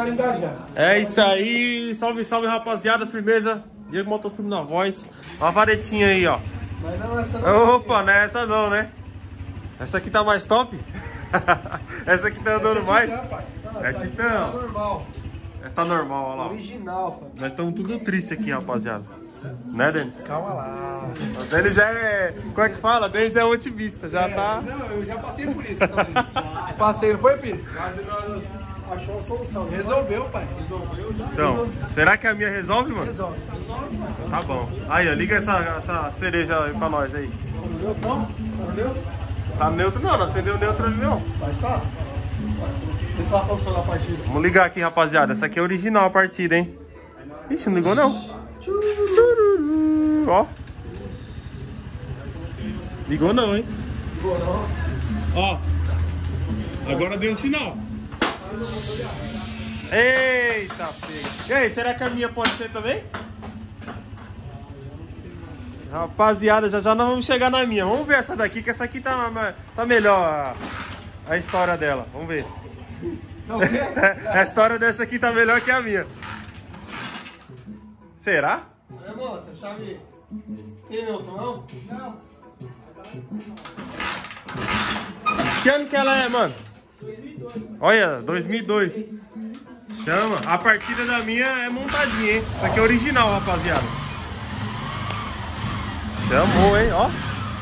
galera engajar. É isso aí, salve, salve rapaziada, firmeza. Diego Motofilme na voz. Uma varetinha aí, ó. Mas não, essa não. Opa, não é essa não, né? Essa aqui tá mais top? Essa aqui tá andando mais? Titã, pai. Não, É essa aqui Titã. Tá normal. Tá normal, olha lá. Original, pai. Nós estamos tudo triste aqui, rapaziada. Né, Denis? Calma lá. O Denis já é... Como é que fala? Denis é otimista, já tá... Não, eu já passei por isso também. Passei, não foi, Pires? Quase nós achou a solução. Resolveu, pai. Resolveu já. Então, será que a minha resolve, mano? Resolve. Resolve, pai. Tá bom. Aí, ó, liga essa cereja aí pra nós aí. Tá no neutro, não? Tá no neutro? Tá neutro não, não acendeu o neutro ali não. Mas tá. Vê se ela funciona a partida. Vamos ligar aqui, rapaziada. Essa aqui é original a partida, hein? Ixi, não ligou não. Tchururu. Ó. Ligou não, hein? Ligou não. Ó. Agora deu o sinal. Eita, pega. E aí, será que a minha pode ser também? Rapaziada, já nós vamos chegar na minha. Vamos ver essa daqui, que essa aqui tá melhor a história dela. Vamos ver. Não, o quê? A história dessa aqui tá melhor que a minha. Será? É, moça, a chave tem neutro, não? Não. Que ano que ela é, mano? 2002. Olha, 2002. Chama. A partida da minha é montadinha, hein? Isso aqui é original, rapaziada. Chamou, hein? Ó.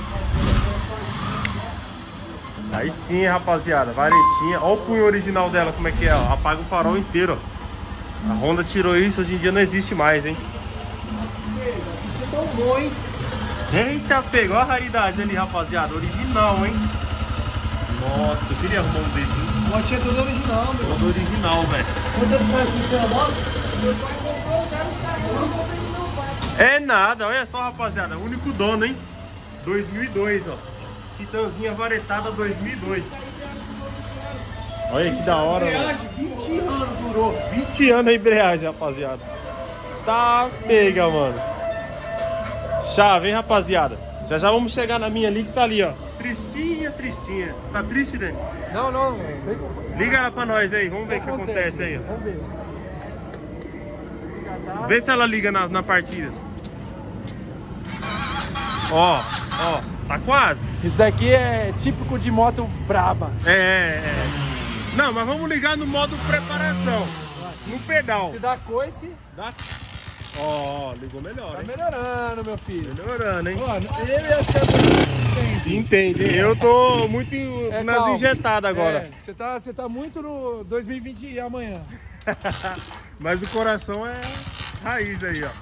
Aí sim, rapaziada. Varetinha. Ó o punho original dela, como é que é, ó. Apaga o farol inteiro, ó. A Honda tirou isso, hoje em dia não existe mais, hein? Isso é tão bom, hein? Eita, pegou a raridade ali, rapaziada. Original, hein? Nossa, eu queria arrumar um desse, hein? Motinha tudo original, meu. Todo original, velho. Quanto tempo faz que você moto? Meu pai comprou, sabe? Eu não comprei do meu pai. É nada, olha só, rapaziada. Único dono, hein? 2002, ó. Titãzinha varetada 2002. Olha que da hora, velho. Embreagem, 20 anos durou. 20 anos a embreagem, rapaziada. Tá pega, mano. Chave, hein, rapaziada. Já vamos chegar na minha ali, que tá ali, ó. Tristinha, tristinha. Tá triste, Denis? Não, não. Liga ela pra nós aí, vamos ver o que acontece aí, ó. Vamos ver. Vê se ela liga na partida. Ó, tá quase. Isso daqui é típico de moto braba. É. Não, mas vamos ligar no modo preparação. No pedal. Se dá coice, Dá. Ó, ligou melhor, tá hein? melhorando, meu filho. Melhorando, hein? Ó, ele e a Santa Entende? Eu tô muito nas calmo. injetadas agora. Você tá muito no 2020 e amanhã. Mas o coração é raiz aí, ó.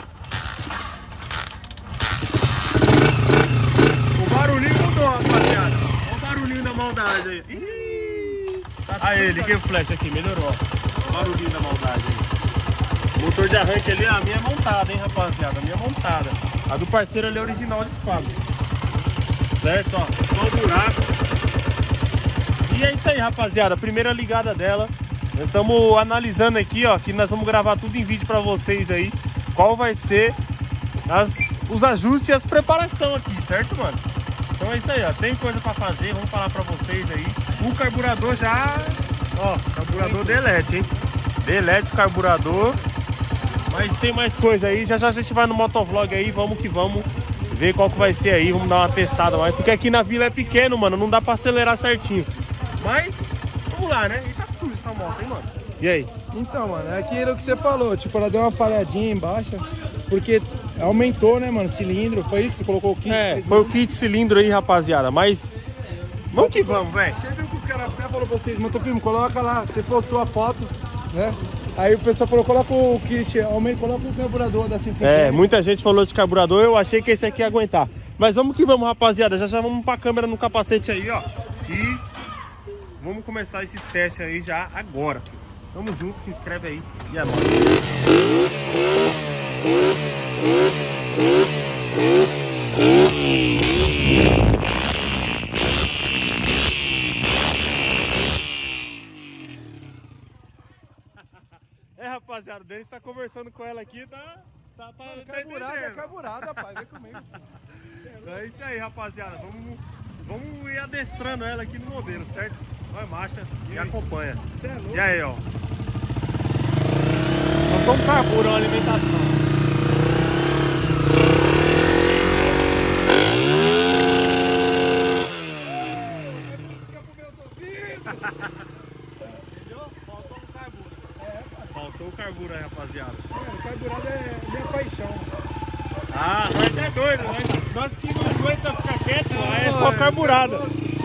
O barulhinho mudou, rapaziada. Olha o barulhinho da maldade aí. Ih, aí, liguei o flash aqui, melhorou, ó. Barulhinho da maldade aí. O motor de arranque ali, a minha é montada, hein, rapaziada. A minha é montada. A do parceiro ali é original de fábrica. Certo, ó. Só o buraco. E é isso aí, rapaziada. Primeira ligada dela. Nós estamos analisando aqui, ó, que nós vamos gravar tudo em vídeo pra vocês aí. Qual vai ser os ajustes e as preparação aqui, certo, mano? Então é isso aí, ó. Tem coisa pra fazer, vamos falar pra vocês aí. O carburador já... Ó, carburador delete, hein? Delete o carburador. Mas tem mais coisa aí. Já a gente vai no motovlog aí, vamos que vamos. Ver qual que vai ser aí, vamos dar uma testada mais. Porque aqui na vila é pequeno, mano, não dá pra acelerar certinho. Mas, vamos lá, né? E tá sujo essa moto, hein, mano? E aí? Então, mano, é aquilo que você falou. Tipo, ela deu uma falhadinha embaixo. Porque aumentou, né, mano, cilindro. Foi isso? Você colocou o kit? É, foi o kit cilindro aí, rapaziada. Mas, vamos que vamos, velho. Você viu que os caras até falaram pra vocês, Motofilme, coloca lá. Você postou a foto, né? Aí o pessoal falou, coloca o kit, coloca o carburador da 150. É, muita gente falou de carburador, eu achei que esse aqui ia aguentar. Mas vamos que vamos, rapaziada. Já vamos pra câmera no capacete aí, ó. E vamos começar esses testes aí já agora, filho. Tamo junto, se inscreve aí e é nóis. É, rapaziada, o Denis tá conversando com ela aqui, tá Carburada, entendendo. carburada, pai. Vem comigo. Então é isso aí, rapaziada. Vamos ir adestrando ela aqui no modelo, certo? Vai, marcha e acompanha. E aí, ó. faltou um carburante, uma alimentação. Faltou o carburante aí, rapaziada. O carburado é minha paixão. Ah, nós é doido, nós que não aguenta ficar quieto, é só carburada.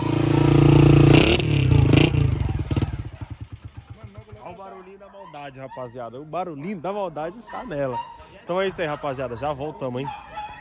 Olha o barulhinho da maldade, rapaziada. O barulhinho da maldade está nela. Então é isso aí, rapaziada. Já voltamos, hein?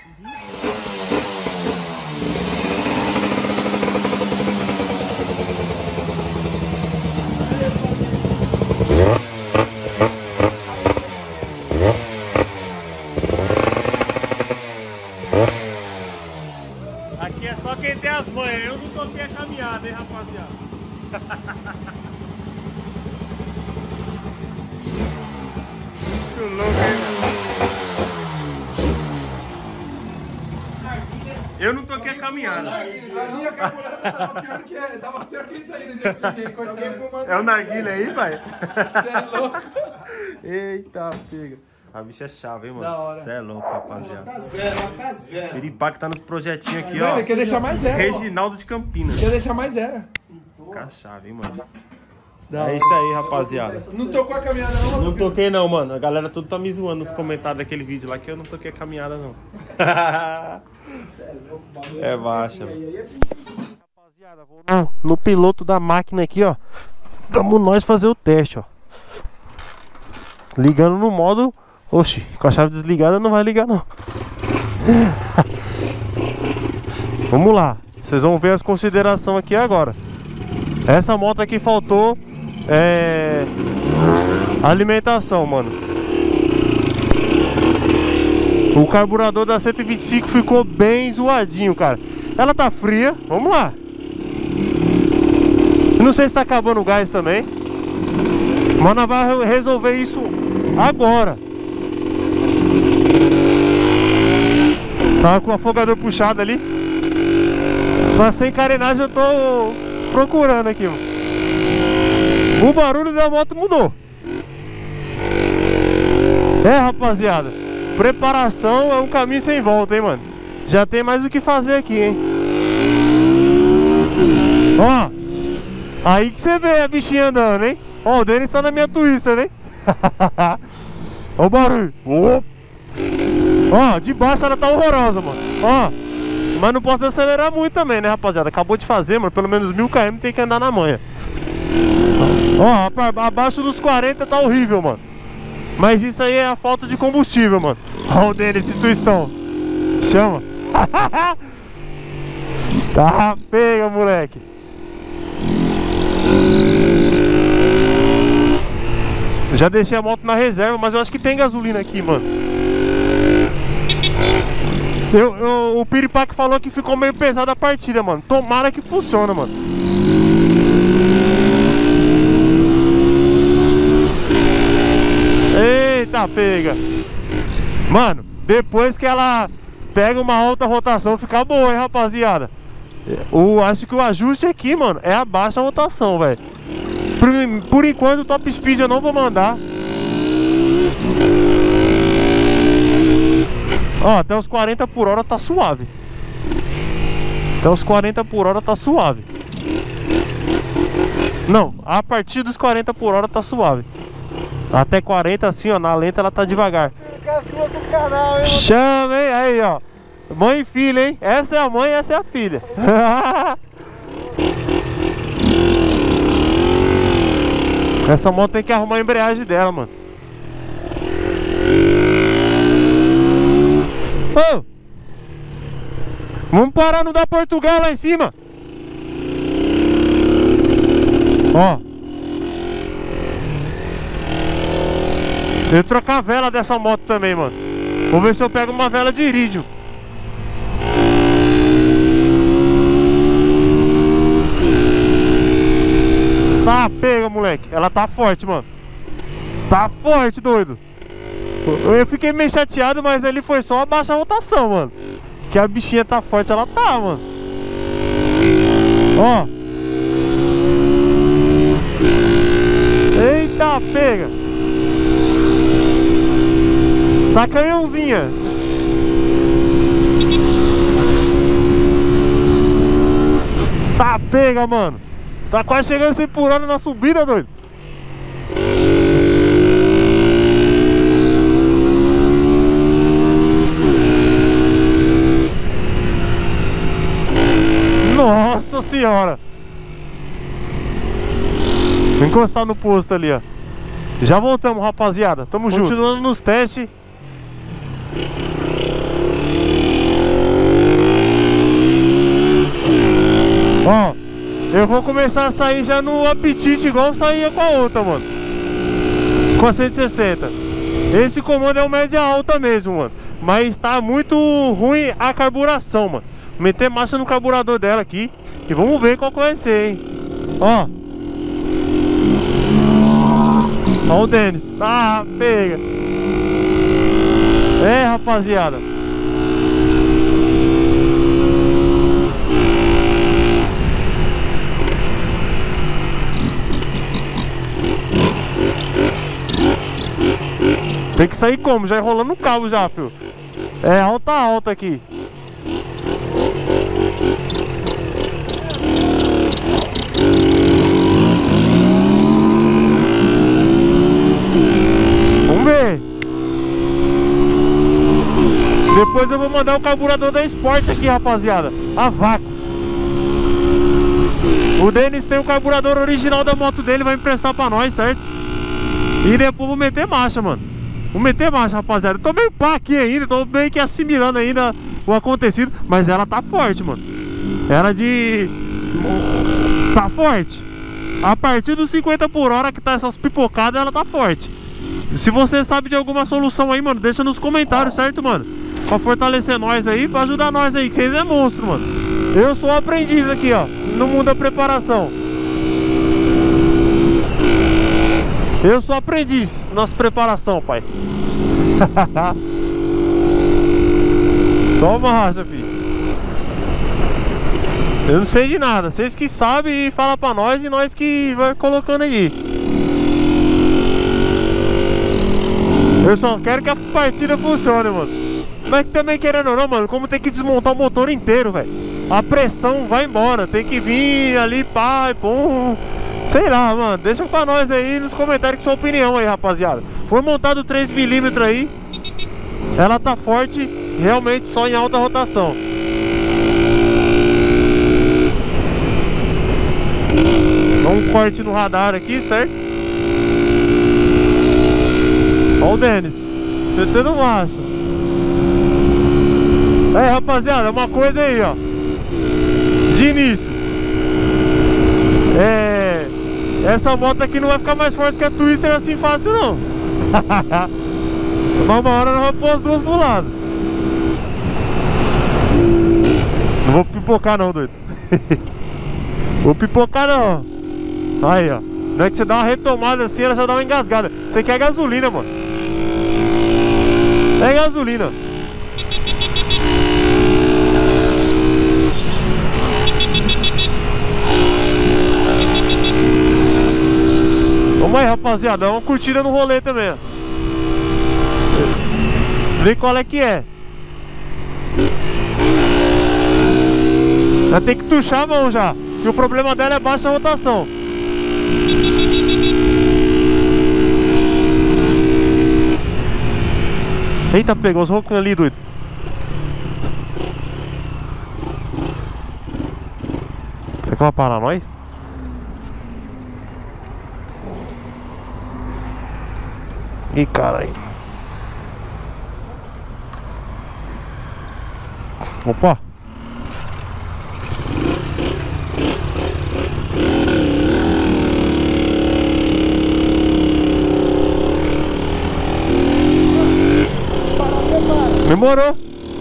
Aqui é só quem tem as manhas. Eu não toquei a caminhada, hein, rapaziada. Muito louco, hein? Eu não toquei a caminhada. A minha carburada tava pior que é. Tava pior que isso aí no dia que É o narguilha aí, pai? Você é louco? Eita, pega. A bicha é chave, hein, mano? Da hora. Você é louco, rapaziada. Tá zero. Piripaque tá nos projetinhos aqui, Não, ó. ele quer deixar mais zero. Reginaldo de Campinas. Quer deixar mais zero. Fica a chave, hein, mano. Da É isso aí, rapaziada. Não tocou a caminhada não? Não toquei não, mano. A galera tudo tá me zoando nos comentários daquele vídeo lá que eu não toquei a caminhada, não. É baixa. Rapaziada, vou no piloto da máquina aqui, ó. Vamos nós fazer o teste, ó. Ligando no modo... Oxi, com a chave desligada não vai ligar, não. Vamos lá. Vocês vão ver as considerações aqui agora. Essa moto aqui faltou alimentação, mano. O carburador da 125 ficou bem zoadinho, cara. Ela tá fria, vamos lá. Não sei se tá acabando o gás também, mas nós vamos resolver isso agora. Tava com o afogador puxado ali, mas sem carenagem eu tô procurando aqui, mano. O barulho da moto mudou. É, rapaziada, preparação é um caminho sem volta, hein, mano. Já tem mais o que fazer aqui, hein. Ó, aí que você vê a bichinha andando, hein. Ó, o Denis tá na minha Twister, hein. Ó o barulho. Ó, de baixo ela tá horrorosa, mano. Ó, mas não posso acelerar muito também, né, rapaziada. Acabou de fazer, mano, pelo menos 1000 km tem que andar na manha. Ó, abaixo dos 40 tá horrível, mano. Mas isso aí é a falta de combustível, mano. Ó o Denis, esse twistão. Chama. Tá, pega, moleque. Já deixei a moto na reserva, mas eu acho que tem gasolina aqui, mano. O Piripaque falou que ficou meio pesada a partida, mano. Tomara que funcione, mano. Eita, pega. Mano, depois que ela pega uma alta rotação, fica boa, hein, rapaziada. Acho que o ajuste aqui, mano, é a baixa rotação, velho. Por enquanto o top speed eu não vou mandar. Ó, até os 40 por hora tá suave. Até os 40 por hora tá suave. Não, a partir dos 40 por hora tá suave. Até 40 assim, ó, na lenta ela tá devagar. Chama, hein? Aí, ó. Mãe e filha, hein? Essa é a mãe, essa é a filha. Essa moto tem que arrumar a embreagem dela, mano. Ô! Vamos parar no da Portugal lá em cima. Ó. Eu vou trocar a vela dessa moto também, mano. Vou ver se eu pego uma vela de irídio. Tá, pega, moleque. Ela tá forte, mano. Tá forte, doido. Eu fiquei meio chateado, mas ali foi só a baixa rotação, mano. Que a bichinha tá forte, ela tá, mano. Ó. Eita, pega. Tá canhãozinha. Tá pega, mano. Tá quase chegando a 100 por hora na subida, doido. Nossa senhora. Vou encostar no posto ali, ó. Já voltamos, rapaziada. Tamo junto. Continuando nos testes. Ó, eu vou começar a sair já no apetite, igual eu saía com a outra, mano. Com a 160. Esse comando é o média alta mesmo, mano. Mas tá muito ruim a carburação, mano. Meter marcha no carburador dela aqui e vamos ver qual que vai ser, hein. Ó. Ó o Denis. Tá, pega. É, rapaziada. Tem que sair como? Já enrolando o cabo já, filho. É alta aqui. Vamos ver. Depois eu vou mandar o carburador da Sport aqui, rapaziada. A vácuo. O Denis tem o carburador original da moto dele, vai emprestar pra nós, certo? E depois vou meter marcha, mano. Vou meter marcha, rapaziada. Eu tô meio pá aqui ainda, tô meio que assimilando ainda o acontecido. Mas ela tá forte, mano. Ela tá forte. A partir dos 50 por hora que tá essas pipocadas, ela tá forte. Se você sabe de alguma solução aí, mano, deixa nos comentários, certo, mano? Pra fortalecer nós aí, pra ajudar nós aí, que vocês é monstro, mano. Eu sou aprendiz aqui, ó, no mundo da preparação. Eu sou aprendiz nas preparação, pai. Só uma racha, filho. Eu não sei de nada. Vocês que sabem, fala pra nós e nós que vai colocando aí. Eu só quero que a partida funcione, mano. Mas também querendo ou não, mano, como tem que desmontar o motor inteiro, velho. A pressão vai embora. Tem que vir ali, pá, e pum. Sei lá, mano, deixa pra nós aí nos comentários com sua opinião aí, rapaziada. Foi montado 3mm aí. Ela tá forte, realmente só em alta rotação. Dá um corte no radar aqui, certo? Ó o Denis, metendo marcha. É, rapaziada, uma coisa aí, ó. De início, essa moto aqui não vai ficar mais forte que a Twister assim fácil, não. Mas uma hora nós vamos pôr as duas do lado. Não vou pipocar não, doido. Vou pipocar não. Aí, ó. Não é que você dá uma retomada assim, ela já dá uma engasgada. Isso aqui é gasolina, mano. É gasolina. Vamos aí, rapaziada, dá uma curtida no rolê também, ó. Vê qual é que é. Já tem que tuchar a mão já, que o problema dela é baixa rotação. Eita, pegou os rocos ali, doido. Você quer parar nós? Ih, caralho. Opa. Demorou.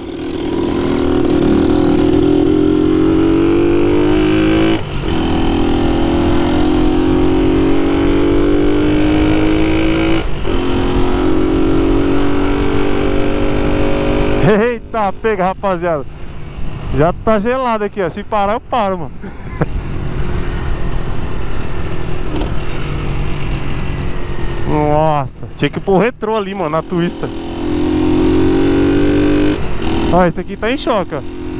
Eita, pega, rapaziada. Já tá gelado aqui, ó. Se parar, eu paro, mano. Nossa, tinha que pôr retrô ali, mano, na Twister. Ó, esse aqui tá em choque, ó.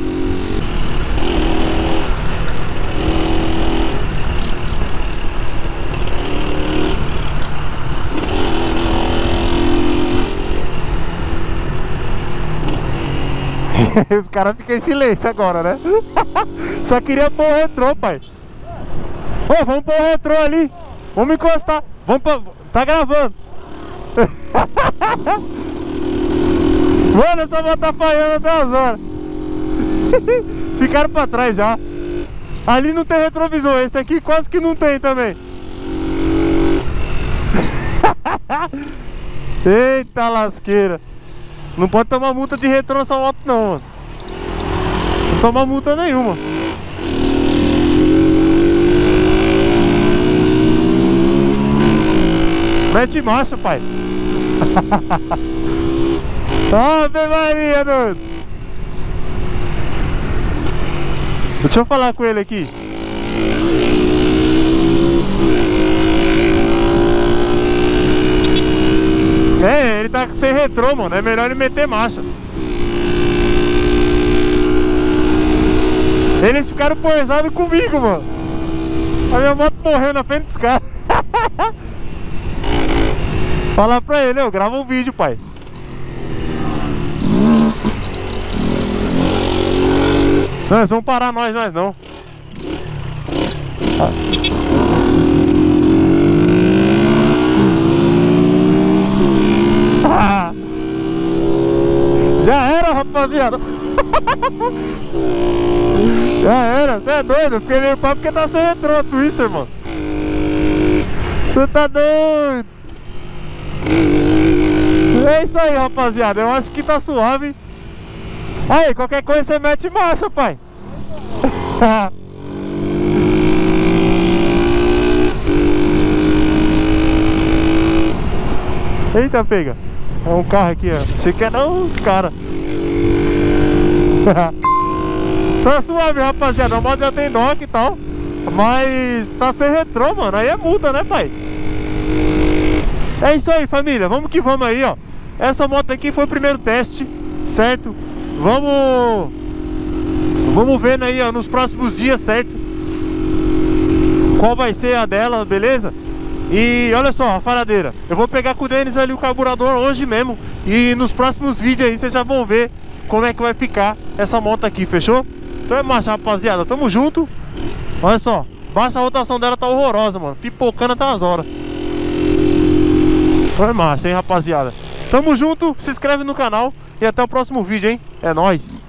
Os caras ficam em silêncio agora, né? Só queria pôr o retrô, pai. Ô, vamos pôr o retrô ali. Vamos encostar. Vamos pôr... Tá gravando. Mano, essa moto tá falhando até as horas. Ficaram pra trás já. Ali não tem retrovisor. Esse aqui quase que não tem também. Eita lasqueira. Não pode tomar multa de retrô nessa moto não, mano. Não toma multa nenhuma. Mete marcha, pai. Ave Maria, doido. Deixa eu falar com ele aqui. É, ele tá sem retrô, mano. É melhor ele meter marcha. Eles ficaram poesados comigo, mano. A minha moto morreu na frente dos caras. Fala pra ele, eu gravo um vídeo, pai. Não, eles vão parar nós não. Já era, rapaziada. Já era, você é doido. Eu fiquei meio papo porque tá sem retrô a Twister, mano. Você tá doido. É isso aí, rapaziada. Eu acho que tá suave. Aí, qualquer coisa você mete marcha, pai. Eita, pega. É um carro aqui, ó. Achei que era os caras. Tá suave, rapaziada. A moto já tem dock e tal. Mas tá sem retrô, mano. Aí é multa, né, pai? É isso aí, família. Vamos que vamos aí, ó. Essa moto aqui foi o primeiro teste, certo? Vamos vendo aí, ó, nos próximos dias, certo? Qual vai ser a dela, beleza? E olha só, a faradeira. Eu vou pegar com o Denis ali o carburador hoje mesmo. E nos próximos vídeos aí vocês já vão ver como é que vai ficar essa moto aqui, fechou? Então é marcha, rapaziada, tamo junto. Olha só, baixa a rotação dela, tá horrorosa, mano. Pipocando até as horas. Então é marcha, hein, rapaziada. Tamo junto, se inscreve no canal. E até o próximo vídeo, hein? É nóis.